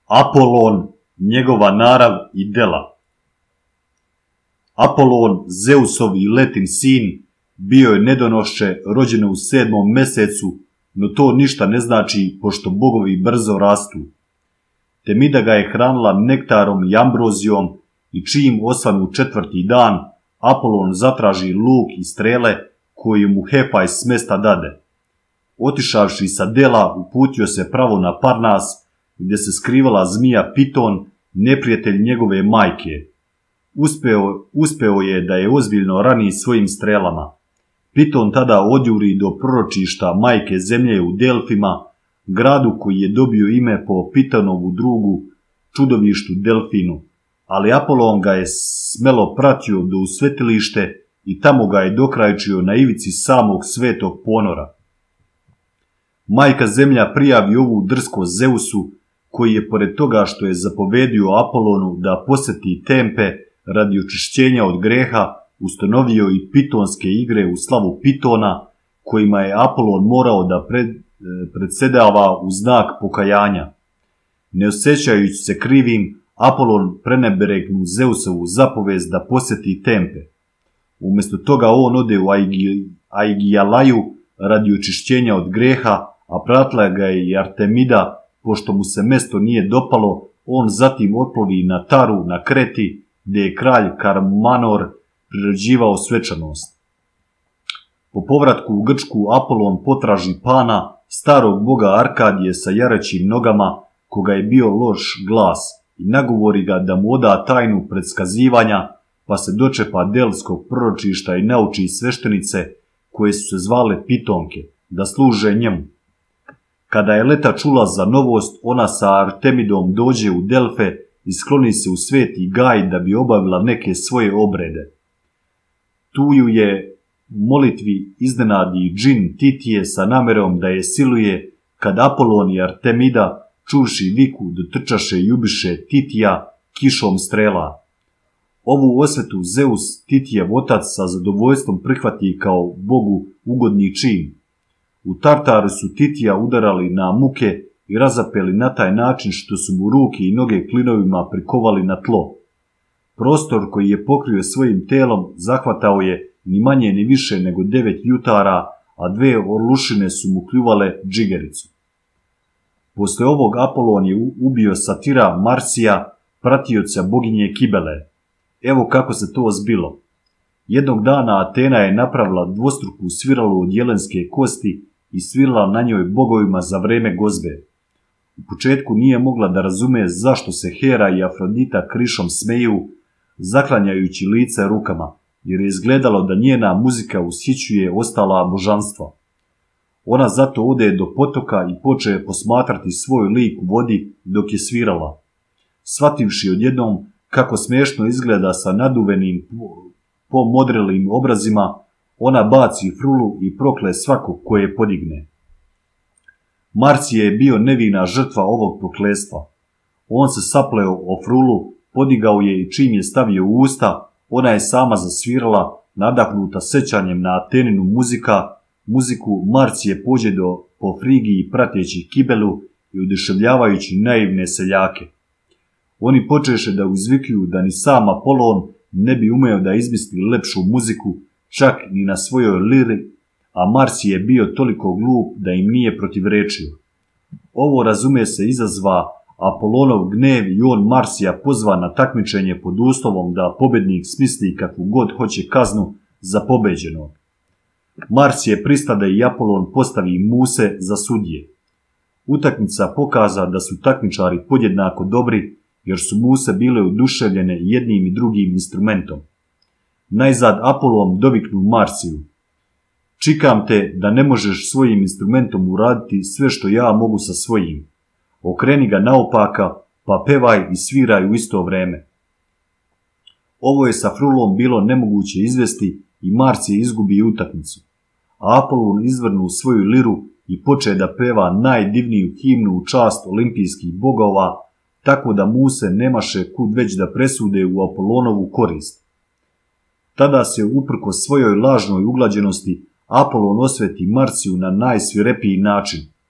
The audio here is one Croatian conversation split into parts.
Apolon, njegova narav i dela. Apolon, Zeusov i Letin sin, bio je nedonošče rođeno u 7. mesecu, no to ništa ne znači, pošto bogovi brzo rastu. Temida ga je hranila nektarom i ambrozijom i čim osvanu 4. dan, Apolon zatraži luk i strele koju mu Hefaj s mesta dade. Otišavši sa dela, uputio se pravo na Parnas, gdje se skrivala zmija Piton, neprijatelj njegove majke. Uspeo je da je ozbiljno rani svojim strelama. Piton tada odjuri do proročišta majke zemlje u Delfima, gradu koji je dobio ime po Pitonovu drugu, čudovištu Delfinu, ali Apolon ga je smelo pratio do u svetilište i tamo ga je dokrajčio na ivici samog svetog ponora. Majka zemlja prijavi ovu drskost Zeusu, koji je pored toga što je zapovedio Apolonu da posjeti Tempe radi očišćenja od greha, ustanovio i pitonske igre u slavu Pitona, kojima je Apolon morao da predsedava u znak pokajanja. Ne osjećajući se krivim, Apolon prenebregnu Zeusovu zapovest da posjeti Tempe. Umjesto toga on ode u Aigijalaju radi očišćenja od greha, a pratila ga je i Artemida, pošto mu se mesto nije dopalo. On zatim otplovi na Taru na Kreti, gdje je kralj Karmanor priređivao svečanost. Po povratku u Grčku Apolon potraži Pana, starog boga Arkadije sa jarećim nogama, koga je bio loš glas, i nagovori ga da mu oda tajnu predskazivanja, pa se dočepa delskog proročišta i nauči sveštenice, koje su se zvale Pitonke, da služe njemu. Kada je Leta čula za novost, ona sa Artemidom dođe u Delfe i skloni se u sveti Gaj da bi obavila neke svoje obrede. Tu ju je molitvi iznenadi džin Titije sa namerom da je siluje, kad Apolon i Artemida, čuvši viku, dotrčaše i ubiše Titija kišom strela. Ovu osvetu Zeus, Titijev otac, sa zadovoljstvom prihvati kao bogu ugodni čin. U Tartaru su Titija udarali na muke i razapeli na taj način što su mu ruke i noge klinovima prikovali na tlo. Prostor koji je pokrio svojim telom zahvatao je ni manje ni više nego 9 jutara, a 2 orlušine su mu kljuvale džigericu. Posle ovog Apolon je ubio Satira Marsija, pratioca boginje Kibele. Evo kako se to zbilo. Jednog dana Atena je napravila dvostruku sviralu od jelenske kosti i svirala na njoj bogovima za vreme gozbe. U početku nije mogla da razume zašto se Hera i Afrodita krišom smeju, zaklanjajući lice rukama, jer je izgledalo da njena muzika ushićuje ostala božanstva. Ona zato ode do potoka i poče posmatrati svoj lik u vodi dok je svirala. Shvativši odjednom kako smiješno izgleda sa naduvenim pomodrelim obrazima, ona baci frulu i prokle svakog koje podigne. Marsije je bio nevina žrtva ovog prokletstva. On se sapleo o frulu, podigao je i čim je stavio u usta, ona je sama zasvirala, nadahnuta sećanjem na Ateninu muziku. Marsije pođe po Frigiji prateći Kibelu i oduševljavajući naivne seljake. Oni počeše da uzvikuju da ni sam Apolon ne bi umeo da izmisli lepšu muziku, čak ni na svojoj liri, a Marsije je bio toliko glup da im nije protivrečio. Ovo, razume se, izazva Apolonov gnev i on Marsija pozva na takmičenje pod uslovom da pobednik smisli kakvu god hoće kaznu za pobeđenog. Marsije pristade i Apolon postavi Muse za sudije. Utakmica pokaza da su takmičari podjednako dobri, jer su Muse bile oduševljene jednim i drugim instrumentom. Najzad Apolon doviknu Marsiju: "Čikam te da ne možeš svojim instrumentom uraditi sve što ja mogu sa svojim. Okreni ga naopaka, pa pevaj i sviraj u isto vreme." Ovo je sa frulom bilo nemoguće izvesti i Marsije izgubi utakmicu. A Apolon izvrnu svoju liru i poče da peva najdivniju himnu u čast olimpijskih bogova, tako da Muse nemaše kud već da presude u Apolonovu korist. Tada se uprko svojoj lažnoj uglađenosti Apolon osveti Marsiju na najsvirepiji način.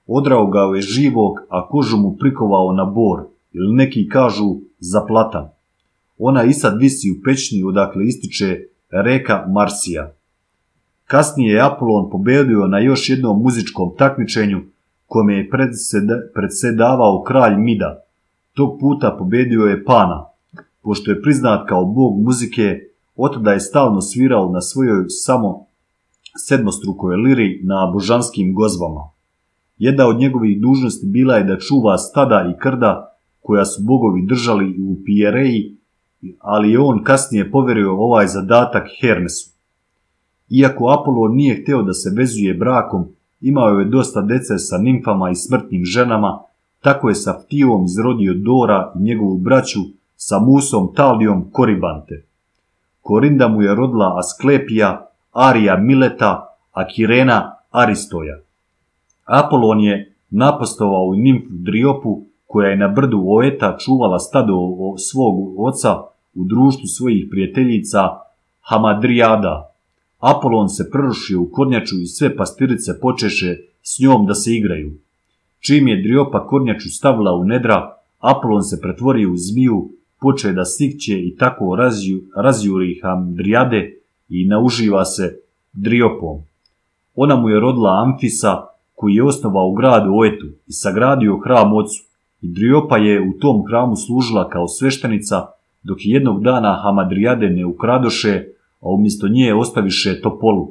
Odrao ga je živog, a kožu mu prikovao na bor, ili neki kažu za platan. Ona i sad visi u pećini odakle ističe reka Marsija. Kasnije je Apolon pobedio na još jednom muzičkom takmičenju kome je predsjedavao kralj Mida. Tog puta pobedio je Pana. Pošto je priznat kao bog muzike, otada je stalno svirao na svojoj samo sedmostrukoj liri na božanskim gozbama. Jedna od njegovih dužnosti bila je da čuva stada i krda koja su bogovi držali u Pijereji, ali je on kasnije poverio ovaj zadatak Hermesu. Iako Apolon nije htio da se vezuje brakom, imao je dosta dece sa nimfama i smrtnim ženama, tako je sa Ftijom izrodio Dora i njegovu braću, sa Musom Talijom Koribante. Korinda mu je rodila Asklepija, Arija Mileta, a Kirena Aristoja. Apolon je napastovao nimfu Driopu, koja je na brdu Oeta čuvala stado svog oca u društvu svojih prijateljica Hamadrijada. Apolon se prerušio u kornjaču i sve pastirice počeše s njom da se igraju. Čim je Driopa kornjaču stavila u nedra, Apolon se pretvorio u zmiju, poče da sikće i tako razjuri Hamadrijade i nauživa se Driopom. Ona mu je rodila Amfisa, koji je osnovao grad Oetu i sagradio hram ocu. I Driopa je u tom hramu služila kao sveštenica, dok je jednog dana Hamadrijade ne ukradoše, a umjesto nje ostaviše Topolu.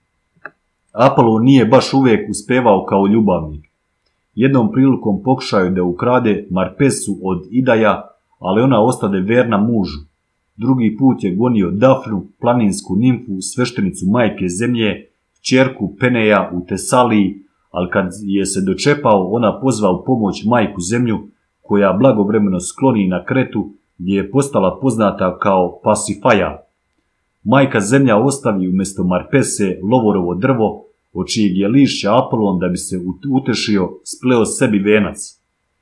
Apolon nije baš uvijek uspevao kao ljubavnik. Jednom prilikom pokušao je da ukrade Marpesu od Idaja, ali ona ostade verna mužu. Drugi put je gonio Dafnu, planinsku nimfu, sveštenicu majke zemlje, kćerku Peneja u Tesaliji, ali kad je se dočepao, ona pozva u pomoć majku zemlju, koja blagovremeno skloni na Kretu, gdje je postala poznata kao Pasifaja. Majka zemlja ostavi umjesto Marpese lovorovo drvo, od čijeg je lišća Apolon, da bi se utešio, spleo sebi venac.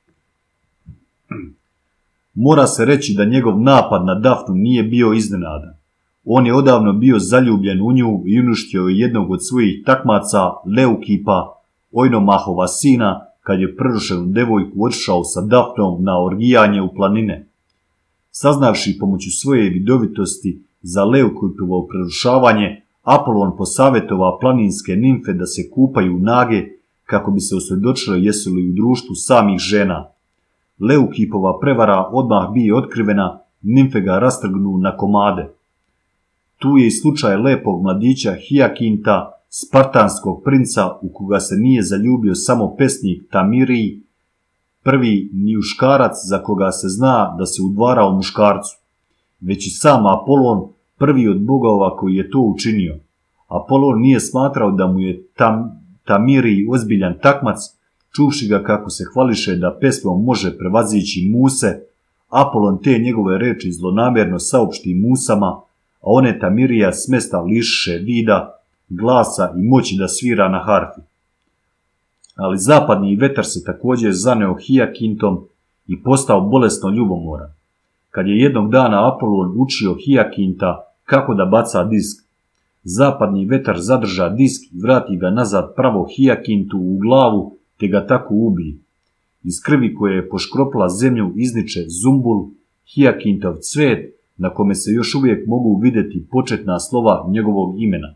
Mora se reći da njegov napad na Dafnu nije bio iznenadan. On je odavno bio zaljubljen u nju i uništio je jednog od svojih takmaca, Leukipa, Ojnomahova sina, kad je prerušenu devojku otišao sa Dafnom na orgijanje u planine. Saznavši pomoću svoje vidovitosti za Leukipovo prerušavanje, Apolon posavjetova planinske nimfe da se kupaju nage, kako bi se osvjedočile jesu li u društvu samih žena. Leukipova prevara odmah bi otkrivena, nimfe ga rastrgnu na komade. Tu je i slučaj lepog mladića Hijakinta, spartanskog princa u koga se nije zaljubio samo pesnik Tamirij, prvi njuškarac za koga se zna da se udvarao muškarcu, već i sam Apolon, prvi od bogova koji je to učinio. Apolon nije smatrao da mu je Tamirij ozbiljan takmac, čuvši ga kako se hvališe da pesmom može prevazići Muse. Apolon te njegove reči zlonamjerno saopšti Musama, a one Tamirija smesta liše vida, glasa i moći da svira na harfi. Ali zapadni vetar se također zaneo Hijakintom i postao bolesno ljubomoran. Kad je jednog dana Apolon učio Hijakinta kako da baca disk, zapadni vetar zadrža disk i vrati ga nazad pravo Hijakintu u glavu, te ga tako ubije. Iz krvi koje je poškropila zemlju izniče zumbul, Hijakintov cvet, na kome se još uvijek mogu vidjeti početna slova njegovog imena.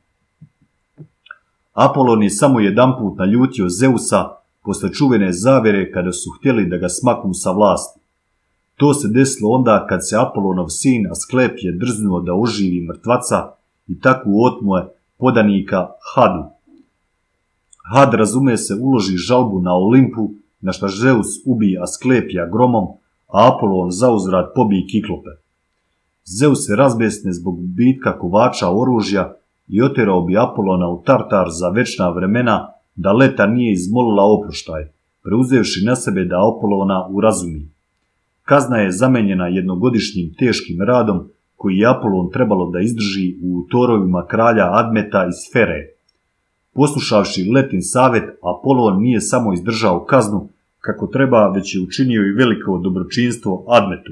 Apolon je samo jedanput naljutio Zeusa posle čuvene zavere kada su htjeli da ga smaknu sa vlasti. To se desilo onda kad se Apolonov sin Asklepije drznuo da oživi mrtvaca i tako otmoje podanika Hadu. Had, razume se, uloži žalbu na Olimpu, na što Zeus ubije Asklepija gromom, a Apolon zauzvrat pobije Kiklope. Zeus se razbesne zbog gubitka kovača oružja i otjerao bi Apolona u Tartar za večna vremena, da Leta nije izmolila oproštaj, preuzevši na sebe da Apolona urazumi. Kazna je zamenjena jednogodišnjim teškim radom, koji je Apolon trebalo da izdrži u torovima kralja Admeta iz Sfere. Poslušavši Letin savjet, Apolon nije samo izdržao kaznu kako treba, već je učinio i veliko dobročinstvo Admetu.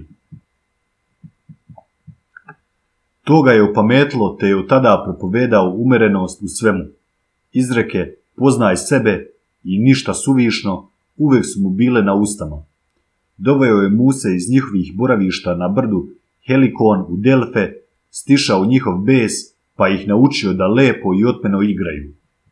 To ga je opametilo, te je od tada propovedao umerenost u svemu. Izreke: poznaj sebe i ništa suvišno, uvijek su mu bile na ustama. Doveo je Muse iz njihovih boravišta na brdu Helikon u Delfe, stišao njihov bes, pa ih naučio da lepo i otmeno igraju.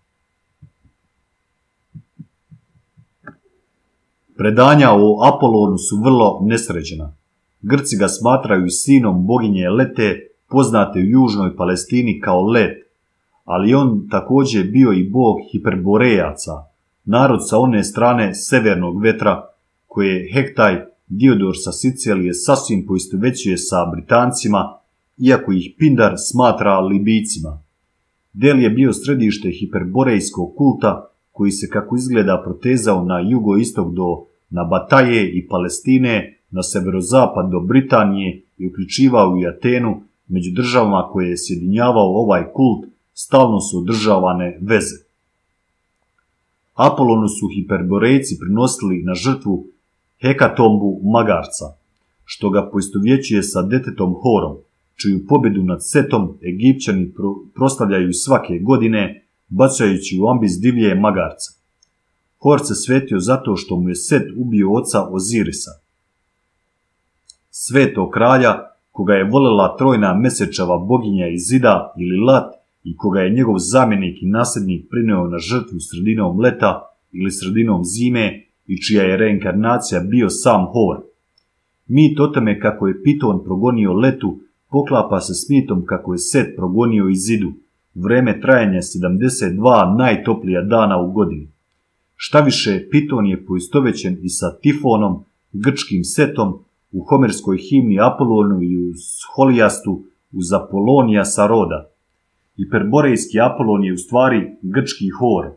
Predanja o Apolonu su vrlo nesređena. Grci ga smatraju sinom boginje Lete, poznate u južnoj Palestini kao Let, ali on također bio i bog Hiperborejaca, narod sa one strane severnog vetra, koje Hektaj, Diodor sa Sicilije, sasvim poistovjećuje sa Britancima, iako ih Pindar smatra Libijcima. Del je bio središte hiperborejskog kulta, koji se kako izgleda protezao na jugoistok do Nabataje i Palestine, na severozapad do Britanije i uključivao i Atenu. Među državama koje je sjedinjavao ovaj kult stalno su održavane veze. Apolonu su hiperborejci prinosili na žrtvu Hekatombu magarca, što ga poistovjećuje sa detetom Horom, čiju pobjedu nad Setom Egipćani proslavljaju svake godine, bacajući u ambis divlje magarca. Hor se svetio zato što mu je Set ubio oca Ozirisa, svetog kralja, koga je voljela trojna mesečeva boginja Izida ili Lat i koga je njegov zamjenik i nasljednik prineo na žrtvu sredinom leta ili sredinom zime i čija je reinkarnacija bio sam Hor. Mit o tome kako je Piton progonio Letu poklapa se s mitom kako je Set progonio Izidu, vreme trajanja 72 najtoplija dana u godini. Štaviše, Piton je poistovjećen i sa Tifonom, grčkim Setom, u homerskoj himni Apolonu i u Scholiastu uz Apolonija sa Roda. Hiperborejski Apolon je u stvari grčki Hor.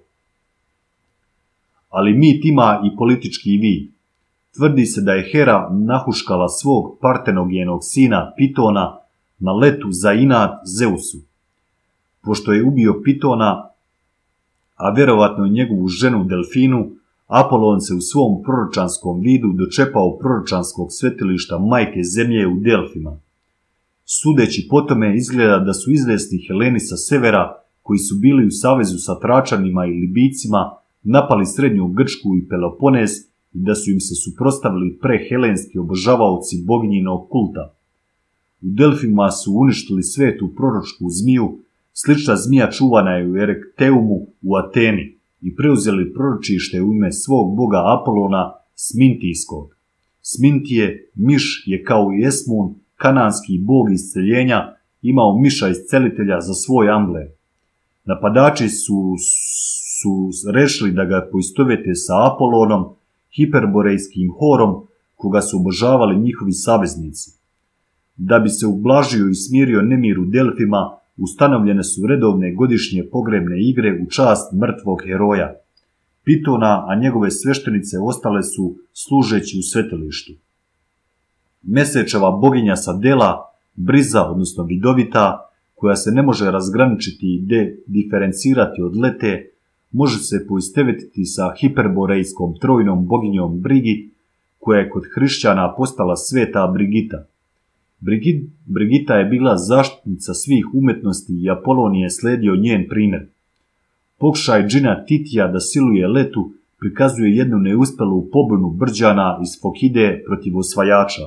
Ali mit ima i politički vid. Tvrdi se da je Hera nahuškala svog partenogenog sina Pitona na Letu za inat Zeusu. Pošto je ubio Pitona, a vjerovatno i njegovu ženu Delfinu, Apolon se u svom proročanskom vidu dočepao proročanskog svetilišta majke zemlje u Delfima. Sudeći po tome izgleda da su izvesni Heleni sa severa, koji su bili u savezu sa Tračanima i Libijcima, napali srednju Grčku i Peloponez i da su im se suprotstavili prehelenski obožavaoci boginjinog kulta. U Delfima su uništili svetu proročku zmiju, slična zmija čuvana je u Erekteumu u Ateni, i preuzeli proročište u ime svog boga Apolona Smintijskog. Smintije, miš, je kao i Esmun, kananski bog isceljenja, imao miša iscelitelja za svoj amblem. Napadači su rešili da ga poistovjete sa Apolonom, hiperborejskim Horom, koga su obožavali njihovi saveznici. Da bi se ublažio i smirio nemir u Delfima, ustanovljene su redovne godišnje pogrebne igre u čast mrtvog heroja Pitona, a njegove sveštenice ostale su služeći u svetilištu. Mesečeva boginja sa Dela, Briza, odnosno vidovita, koja se ne može razgraničiti i diferencirati od Lete, može se poistovjetiti sa hiperborejskom trojnom boginjom Brigit, koja je kod hrišćana postala sveta Brigita. Brigita je bila zaštitnica svih umetnosti i Apolon je slijedio njen primjer. Pokušaj džina Titija da siluje Letu prikazuje jednu neuspjelu pobunu Brđana iz Fokide protiv osvajača.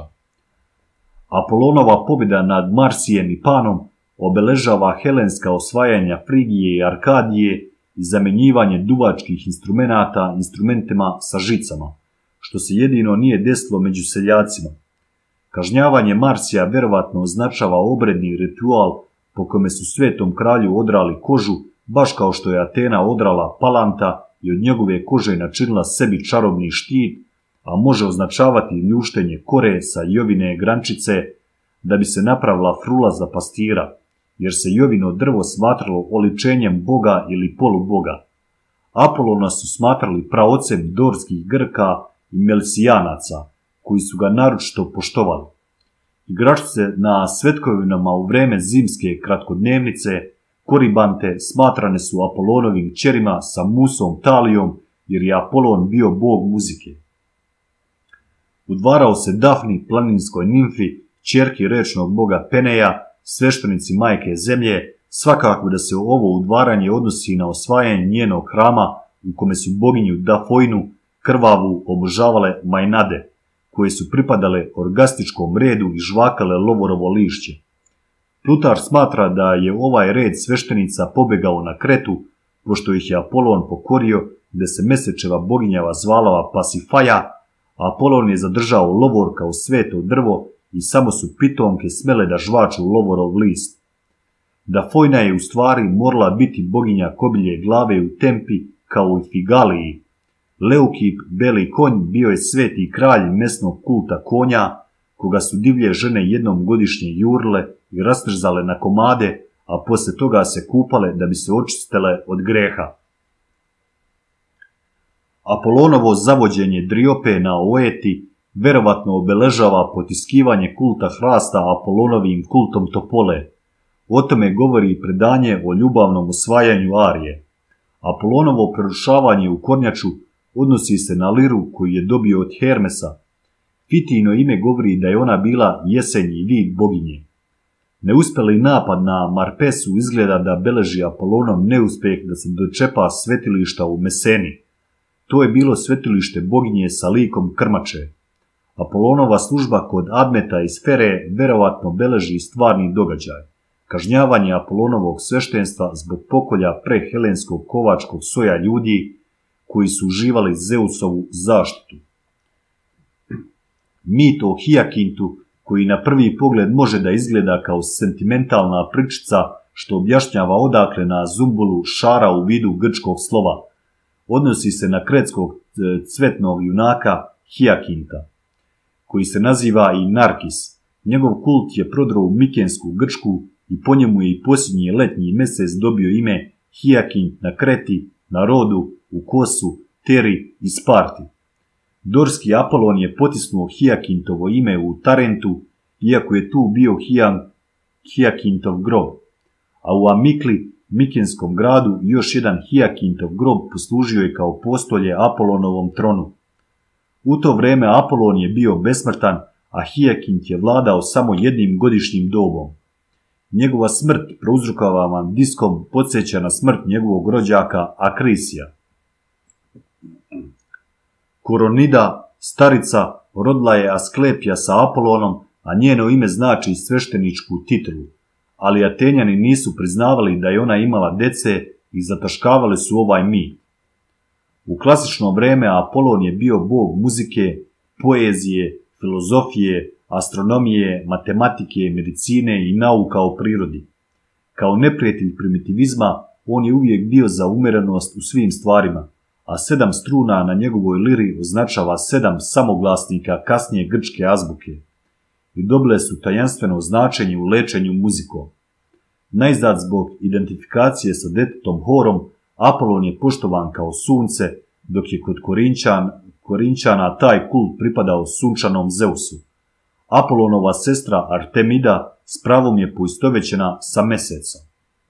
Apolonova pobjeda nad Marsijem i Panom obeležava helenska osvajanja Frigije i Arkadije i zamjenjivanje duvačkih instrumenata instrumentima sa žicama, što se jedino nije desilo među seljacima. Kažnjavanje Marsija vjerovatno označava obredni ritual po kome su svetom kralju odrali kožu, baš kao što je Atena odrala Palanta i od njegove kože načinila sebi čarobni štit, a može označavati ljuštenje kore sa jovine grančice da bi se napravila frula za pastira, jer se jovino drvo smatralo oličenjem boga ili poluboga. Apolona su smatrali praocem dorskih Grka i Melsijanaca, koji su ga naročito poštovali. Igračice na svetkovinama u vreme zimske kratkodnevnice, koribante, smatrane su Apolonovim kćerima sa Musom Talijom, jer je Apolon bio bog muzike. Udvarao se Dafni, planinskoj nimfi, kćerki rečnog boga Peneja, sveštenici majke zemlje, svakako da se ovo udvaranje odnosi na osvajanje njenog hrama, u kome su boginju Dafoinu krvavu obožavale Majnade, koje su pripadale orgastičkom redu i žvakale lovorovo lišće. Plutar smatra da je ovaj red sveštenica pobegao na Kretu, pošto ih je Apolon pokorio, gde se Mesečeva boginjava zvala Pasifaja, a Apolon je zadržao lovor kao sveto drvo i samo su pitonke smele da žvaču lovorov list. Dafojna je u stvari morala biti boginja kobilje glave u Tempi kao u Figaliji. Leukip, beli konj, bio je sveti kralj mesnog kulta konja, koga su divlje žene jednom godišnje jurile i rastrzale na komade, a posle toga se kupale da bi se očistile od greha. Apolonovo zavođenje Driope na Oeti verovatno obeležava potiskivanje kulta hrasta Apolonovim kultom Topole. O tome govori predanje o ljubavnom osvajanju Arije. Apolonovo prerušavanje u kornjaču odnosi se na liru koju je dobio od Hermesa. Fitino ime govori da je ona bila jesenji vid boginje. Neuspeli napad na Marpesu izgleda da beleži Apolonov neuspeh da se dočepa svetilišta u Meseni. To je bilo svetilište boginje sa likom krmače. Apolonova služba kod Admeta i Sfere verovatno beleži stvarni događaj. Kažnjavanje Apolonovog sveštenstva zbog pokolja prehelenskog kovačkog soja ljudi koji su uživali Zeusovu zaštitu. Mit o Hijakintu, koji na prvi pogled može da izgleda kao sentimentalna pričica što objašnjava odakle na zumbulu šara u vidu grčkog slova, odnosi se na kretskog cvetnog junaka Hijakinta, koji se naziva i Narkis. Njegov kult je prodro u Mikensku Grčku i po njemu je i posljednji letnji mesec dobio ime Hijakint na Kreti, na Rodu, u Kosu, Teri i Sparti. Dorski Apolon je potisnuo Hijakintovo ime u Tarentu, iako je tu bio Hijakintov grob, a u Amikli, Mikenskom gradu, još jedan Hijakintov grob poslužio je kao postolje Apolonovom tronu. U to vreme Apolon je bio besmrtan, a Hijakint je vladao samo jednim godišnjim dobom. Njegova smrt prouzrokovanom diskom podsjeća na smrt njegovog rođaka Akrisija. Koronida, starica, rodila je Asklepija sa Apolonom, a njeno ime znači svešteničku titulu, ali Atenjani nisu priznavali da je ona imala dece i zataškavali su ovaj mit. U klasično vreme Apolon je bio bog muzike, poezije, filozofije, astronomije, matematike, medicine i nauka o prirodi. Kao neprijatelj primitivizma, on je uvijek bio za umerenost u svim stvarima, a 7 struna na njegovoj liri označava 7 samoglasnika kasnije grčke azbuke i dobile su tajanstveno značenje u lečenju muzikom. Najzad zbog identifikacije sa detetom Horom, Apolon je poštovan kao sunce, dok je kod Korinčana taj kult pripadao sunčanom Zeusu. Apolonova sestra Artemida s pravom je poistovećena sa mesecom.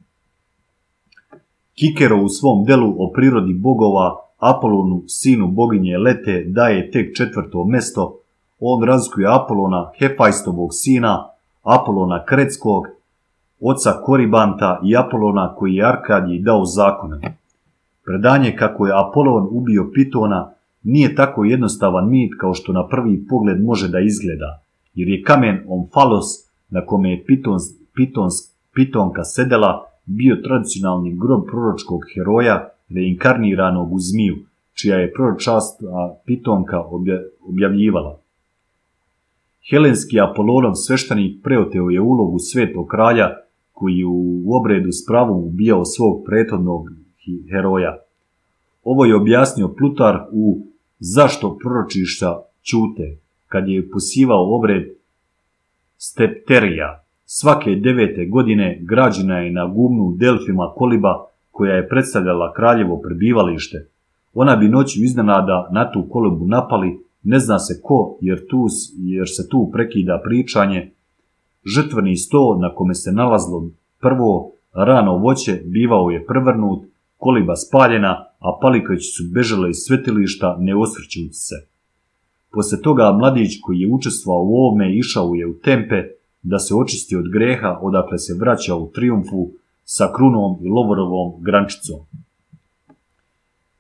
Kikero u svom delu o prirodi bogova Apolonu, sinu boginje Lete, daje tek 4. mesto. On razlikuje Apolona, Hefajstovog sina, Apolona Kretskog, oca Koribanta i Apolona koji je Arkadiji dao zakone. Predanje kako je Apolon ubio Pitona nije tako jednostavan mit kao što na prvi pogled može da izgleda, jer je kamen Omfalos na kome je Pitonka sedela bio tradicionalni grob proročkog heroja reinkarniranog u zmiju, čija je proročast Pitonka objavljivala. Helenski Apolonov sveštenik preoteo je ulogu svetog kralja koji je u obredu s pravom ubijao svog prethodnog heroja. Ovo je objasnio Plutar u Zašto proročišta ćute, kad je posivao obred Stepterija. Svake 9. godine građena je na gumnu u Delfima koliba koja je predstavljala kraljevo prebivalište. Ona bi noću iznenada na tu kolibu napali, ne zna se ko, jer se tu prekida pričanje. Žrtveni sto na kome se nalazilo prvo rano voće bivao je prevrnut, koliba spaljena, a palikajući su bežale iz svetilišta ne osvrćujući se. Posle toga mladić koji je učestvovao u ovome išao je u Tempe da se očisti od greha, odakle se vraća u trijumfu sa krunom i lovorovom grančicom.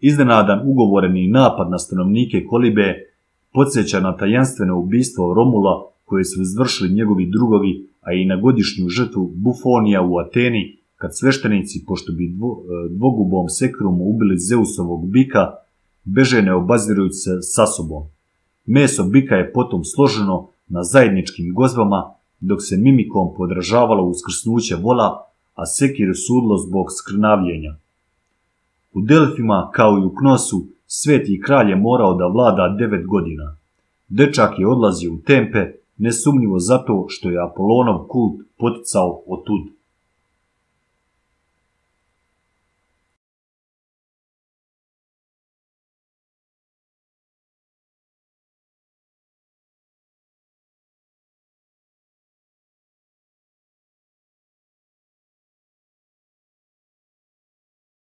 Iznenadan ugovoreni napad na stanovnike Kolibe podsjeća na tajanstveno ubistvo Romula koje su izvršili njegovi drugovi, a i na godišnju žrtvu Bufonija u Ateni, kad sveštenici, pošto bi dvogubom sekirom ubili Zeusovog bika, beže ne obazirujući se sa sobom. Meso bika je potom složeno na zajedničkim gozbama, dok se mimikom podražavalo uskrsnuće vola, a sekiru sudilo zbog skrnavljenja. U Delfima, kao i u Knosu, sveti kralj je morao da vlada 9 godina. Dečak je odlazio u Tempe, nesumnjivo zato što je Apolonov kult poticao otud.